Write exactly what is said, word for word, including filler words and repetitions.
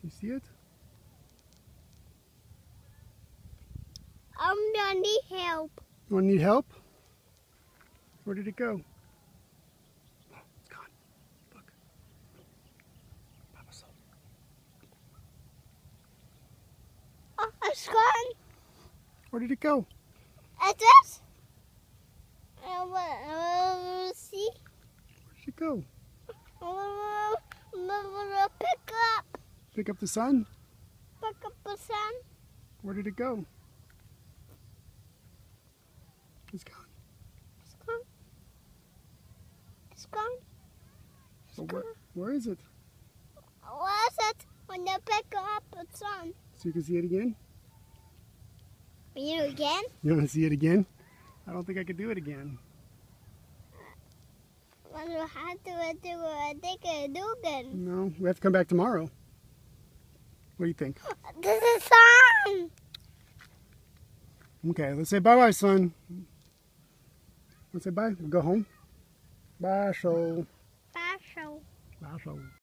You see it? I'm gonna need help. You want to need help? Where did it go? Oh, it's gone. Look. Papa saw. Oh, it's gone. Where did it go? Is this? I want to see. Where did it go? I want to pick up. Pick up the sun? Pick up the sun. Where did it go? It's gone. It's gone. It's gone. It's So gone. where, where is it? Where is it when you pick up the sun? So you can see it again? You again? You want to see it again? I don't think I could do it again. Well, you have to do it. I think I do again. No, we have to come back tomorrow. What do you think? This is sun. Okay, let's say bye-bye, son. Let's say bye. We'll go home. Bye, show. Bye, show. Bye, show.